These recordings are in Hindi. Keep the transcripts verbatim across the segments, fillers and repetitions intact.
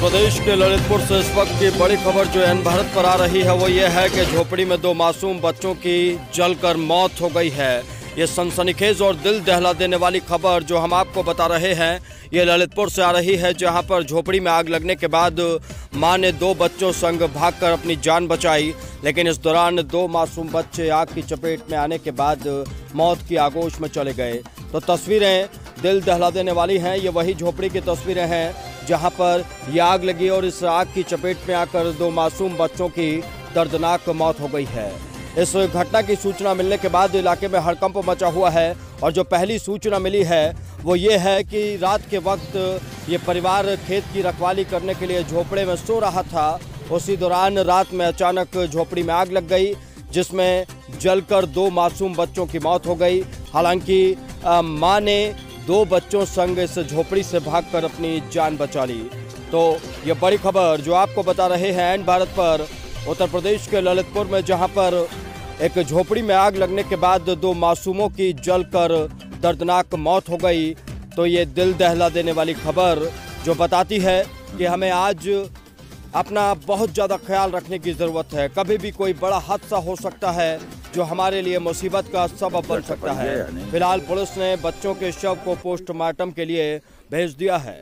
प्रदेश के ललितपुर से इस वक्त की बड़ी खबर जो एन भारत पर आ रही है वो ये है कि झोपड़ी में दो मासूम बच्चों की जलकर मौत हो गई है। ये सनसनीखेज और दिल दहला देने वाली खबर जो हम आपको बता रहे हैं ये ललितपुर से आ रही है, जहां पर झोपड़ी में आग लगने के बाद मां ने दो बच्चों संग भागकर अपनी जान बचाई, लेकिन इस दौरान दो मासूम बच्चे आग की चपेट में आने के बाद मौत की आगोश में चले गए। तो तस्वीरें दिल दहला देने वाली हैं। ये वही झोपड़ी की तस्वीरें हैं जहां पर ये आग लगी और इस आग की चपेट में आकर दो मासूम बच्चों की दर्दनाक मौत हो गई है। इस घटना की सूचना मिलने के बाद इलाके में हड़कंप मचा हुआ है और जो पहली सूचना मिली है वो ये है कि रात के वक्त ये परिवार खेत की रखवाली करने के लिए झोपड़े में सो रहा था। उसी दौरान रात में अचानक झोपड़ी में आग लग गई, जिसमें जलकर दो मासूम बच्चों की मौत हो गई। हालांकि मां ने दो बच्चों संग इस झोपड़ी से भागकर अपनी जान बचा ली। तो ये बड़ी खबर जो आपको बता रहे हैं एन भारत पर, उत्तर प्रदेश के ललितपुर में, जहां पर एक झोपड़ी में आग लगने के बाद दो मासूमों की जलकर दर्दनाक मौत हो गई। तो ये दिल दहला देने वाली खबर जो बताती है कि हमें आज अपना बहुत ज़्यादा ख्याल रखने की ज़रूरत है। कभी भी कोई बड़ा हादसा हो सकता है जो हमारे लिए मुसीबत का सबब बन सकता है। फिलहाल पुलिस ने बच्चों के शव को पोस्टमार्टम के लिए भेज दिया है।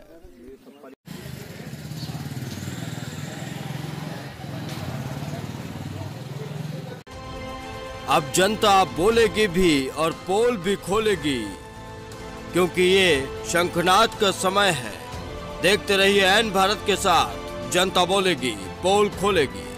अब जनता बोलेगी भी और पोल भी खोलेगी, क्योंकि ये शंखनाद का समय है। देखते रहिए एन भारत के साथ। जनता बोलेगी, पोल खोलेगी।